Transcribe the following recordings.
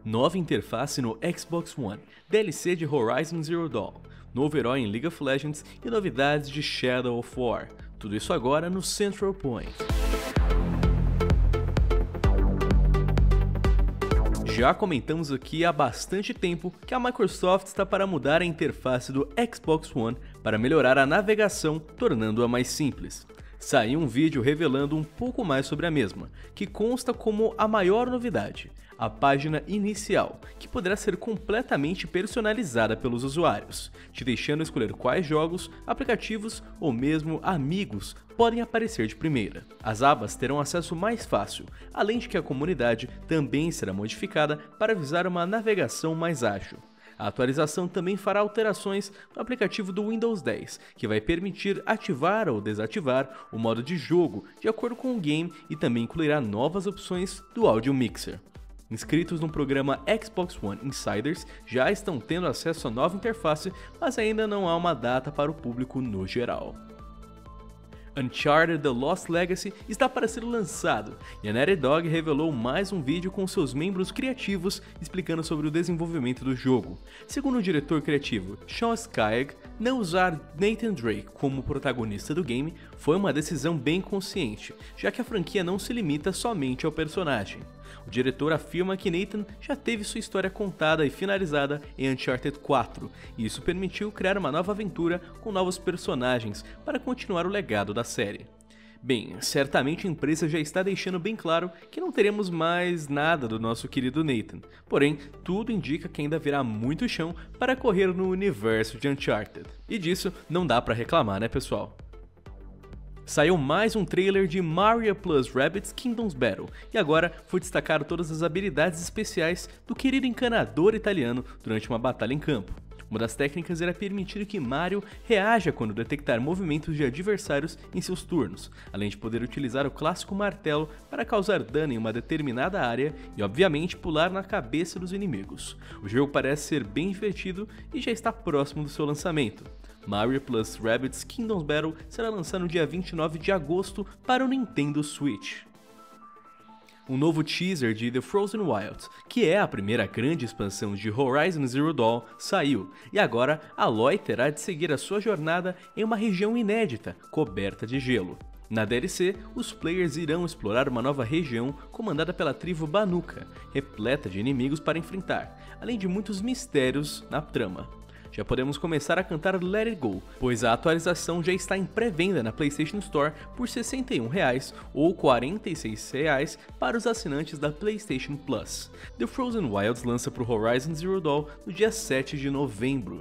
Nova interface no Xbox One, DLC de Horizon Zero Dawn, novo herói em League of Legends e novidades de Shadow of War. Tudo isso agora no Central Point. Já comentamos aqui há bastante tempo que a Microsoft está para mudar a interface do Xbox One para melhorar a navegação, tornando-a mais simples. Saiu um vídeo revelando um pouco mais sobre a mesma, que consta como a maior novidade, a página inicial, que poderá ser completamente personalizada pelos usuários, te deixando escolher quais jogos, aplicativos ou mesmo amigos podem aparecer de primeira. As abas terão acesso mais fácil, além de que a comunidade também será modificada para visar uma navegação mais ágil. A atualização também fará alterações no aplicativo do Windows 10, que vai permitir ativar ou desativar o modo de jogo de acordo com o game e também incluirá novas opções do Audio Mixer. Inscritos no programa Xbox One Insiders já estão tendo acesso à nova interface, mas ainda não há uma data para o público no geral. Uncharted The Lost Legacy está para ser lançado, e a Naughty Dog revelou mais um vídeo com seus membros criativos explicando sobre o desenvolvimento do jogo. Segundo o diretor criativo Sean Skaggs, não usar Nathan Drake como protagonista do game foi uma decisão bem consciente, já que a franquia não se limita somente ao personagem. O diretor afirma que Nathan já teve sua história contada e finalizada em Uncharted 4, e isso permitiu criar uma nova aventura com novos personagens para continuar o legado da série. Bem, certamente a empresa já está deixando bem claro que não teremos mais nada do nosso querido Nathan, porém tudo indica que ainda haverá muito chão para correr no universo de Uncharted. E disso não dá para reclamar, né, pessoal? Saiu mais um trailer de Mario + Rabbids Kingdoms Battle, e agora foi destacado todas as habilidades especiais do querido encanador italiano durante uma batalha em campo. Uma das técnicas era permitir que Mario reaja quando detectar movimentos de adversários em seus turnos, além de poder utilizar o clássico martelo para causar dano em uma determinada área e obviamente pular na cabeça dos inimigos. O jogo parece ser bem divertido e já está próximo do seu lançamento. Mario + Rabbids Kingdoms Battle será lançado no dia 29 de agosto para o Nintendo Switch. Um novo teaser de The Frozen Wilds, que é a primeira grande expansão de Horizon Zero Dawn, saiu, e agora Aloy terá de seguir a sua jornada em uma região inédita, coberta de gelo. Na DLC, os players irão explorar uma nova região comandada pela tribo Banuka, repleta de inimigos para enfrentar, além de muitos mistérios na trama. Já podemos começar a cantar Let It Go, pois a atualização já está em pré-venda na PlayStation Store por R$ 61,00 ou R$ 46,00 para os assinantes da PlayStation Plus. The Frozen Wilds lança para o Horizon Zero Dawn no dia 7 de novembro.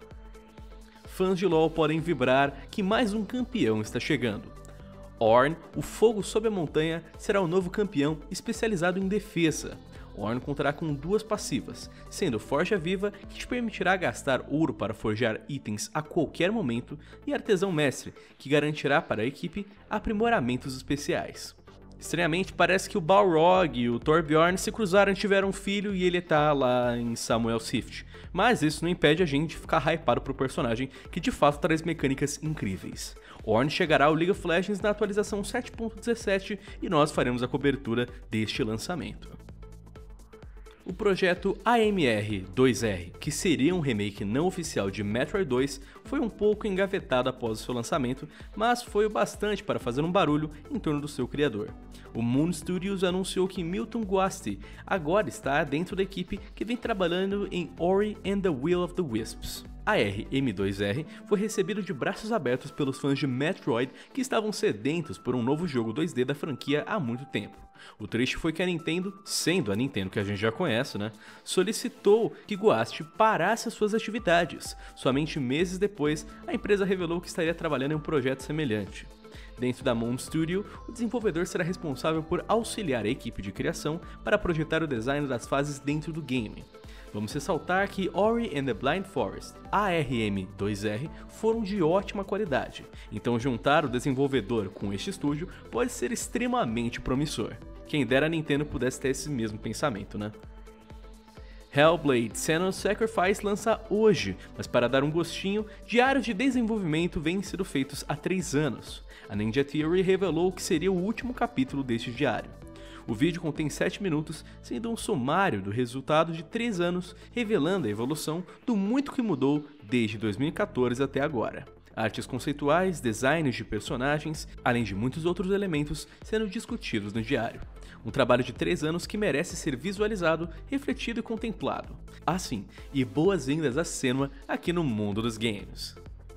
Fãs de LoL podem vibrar que mais um campeão está chegando. Ornn, o Fogo sob a Montanha, será o novo campeão especializado em defesa. Ornn contará com duas passivas, sendo Forja Viva, que te permitirá gastar ouro para forjar itens a qualquer momento, e Artesão Mestre, que garantirá para a equipe aprimoramentos especiais. Estranhamente, parece que o Balrog e o Torbjorn se cruzaram e tiveram um filho e ele tá lá em Samuel's Rift, mas isso não impede a gente de ficar hypado pro personagem, que de fato traz mecânicas incríveis. Ornn chegará ao League of Legends na atualização 7.17 e nós faremos a cobertura deste lançamento. O projeto AMR-2R, que seria um remake não oficial de Metroid 2, foi um pouco engavetado após o seu lançamento, mas foi o bastante para fazer um barulho em torno do seu criador. O Moon Studios anunciou que Milton Guasti agora está dentro da equipe que vem trabalhando em Ori and the Will of the Wisps. A RM2R foi recebido de braços abertos pelos fãs de Metroid que estavam sedentos por um novo jogo 2D da franquia há muito tempo. O triste foi que a Nintendo, sendo a Nintendo que a gente já conhece, solicitou que Guasti parasse as suas atividades. Somente meses depois, a empresa revelou que estaria trabalhando em um projeto semelhante. Dentro da Moon Studio, o desenvolvedor será responsável por auxiliar a equipe de criação para projetar o design das fases dentro do game. Vamos ressaltar que Ori and the Blind Forest, ARM2R, foram de ótima qualidade, então juntar o desenvolvedor com este estúdio pode ser extremamente promissor. Quem dera a Nintendo pudesse ter esse mesmo pensamento, né? Hellblade: Senua's Sacrifice lança hoje, mas para dar um gostinho, diários de desenvolvimento vêm sendo feitos há 3 anos. A Ninja Theory revelou que seria o último capítulo deste diário. O vídeo contém 7 minutos, sendo um sumário do resultado de 3 anos, revelando a evolução do muito que mudou desde 2014 até agora. Artes conceituais, designs de personagens, além de muitos outros elementos sendo discutidos no diário. Um trabalho de 3 anos que merece ser visualizado, refletido e contemplado. Assim, e boas-vindas a Senua aqui no mundo dos games.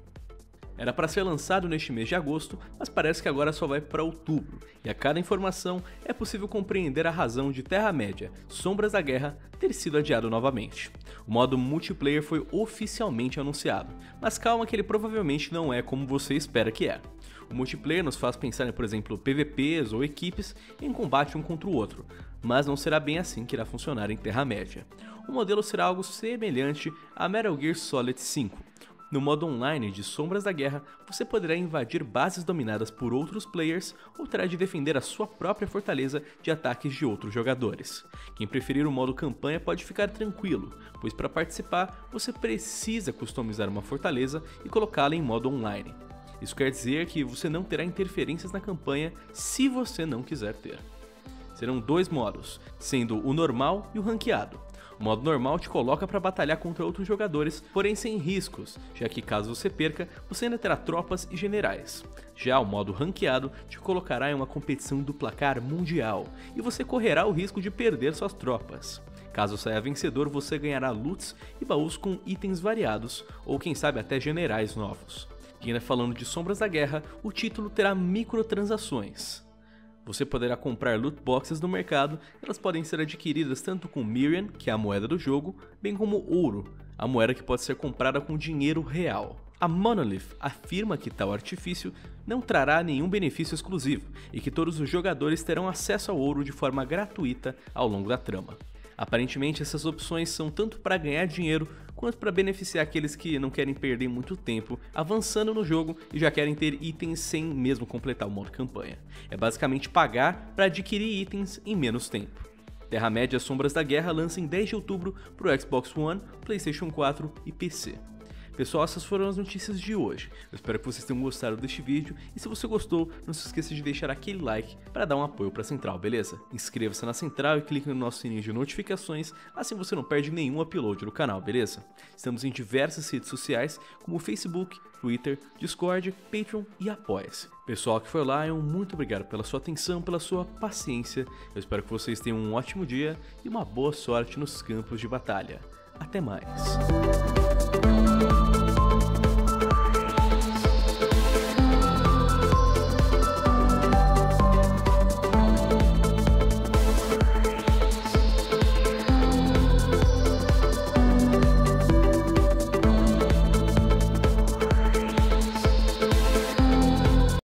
Era para ser lançado neste mês de agosto, mas parece que agora só vai para outubro, e a cada informação é possível compreender a razão de Terra-média, Sombras da Guerra, ter sido adiado novamente. O modo multiplayer foi oficialmente anunciado, mas calma que ele provavelmente não é como você espera que é. O multiplayer nos faz pensar em, por exemplo, PVPs ou equipes em combate um contra o outro, mas não será bem assim que irá funcionar em Terra-média. O modelo será algo semelhante a Metal Gear Solid 5. No modo online de Sombras da Guerra, você poderá invadir bases dominadas por outros players ou terá de defender a sua própria fortaleza de ataques de outros jogadores. Quem preferir o modo campanha pode ficar tranquilo, pois para participar você precisa customizar uma fortaleza e colocá-la em modo online. Isso quer dizer que você não terá interferências na campanha se você não quiser ter. Serão 2 modos, sendo o normal e o ranqueado. O modo normal te coloca para batalhar contra outros jogadores, porém sem riscos, já que caso você perca, você ainda terá tropas e generais. Já o modo ranqueado te colocará em uma competição do placar mundial, e você correrá o risco de perder suas tropas. Caso saia vencedor, você ganhará loots e baús com itens variados, ou quem sabe até generais novos. E ainda falando de Sombras da Guerra, o título terá microtransações. Você poderá comprar loot boxes no mercado, elas podem ser adquiridas tanto com Miriam, que é a moeda do jogo, bem como ouro, a moeda que pode ser comprada com dinheiro real. A Monolith afirma que tal artifício não trará nenhum benefício exclusivo e que todos os jogadores terão acesso ao ouro de forma gratuita ao longo da trama. Aparentemente essas opções são tanto para ganhar dinheiro quanto para beneficiar aqueles que não querem perder muito tempo avançando no jogo e já querem ter itens sem mesmo completar o modo campanha. É basicamente pagar para adquirir itens em menos tempo. Terra-média Sombras da Guerra lança em 10 de outubro para o Xbox One, PlayStation 4 e PC. Pessoal, essas foram as notícias de hoje. Eu espero que vocês tenham gostado deste vídeo e se você gostou, não se esqueça de deixar aquele like para dar um apoio para a Central, beleza? Inscreva-se na Central e clique no nosso sininho de notificações, assim você não perde nenhum upload do canal, beleza? Estamos em diversas redes sociais, como Facebook, Twitter, Discord, Patreon e Apoia-se. Pessoal que foi lá, muito obrigado pela sua atenção, pela sua paciência. Eu espero que vocês tenham um ótimo dia e uma boa sorte nos campos de batalha. Até mais!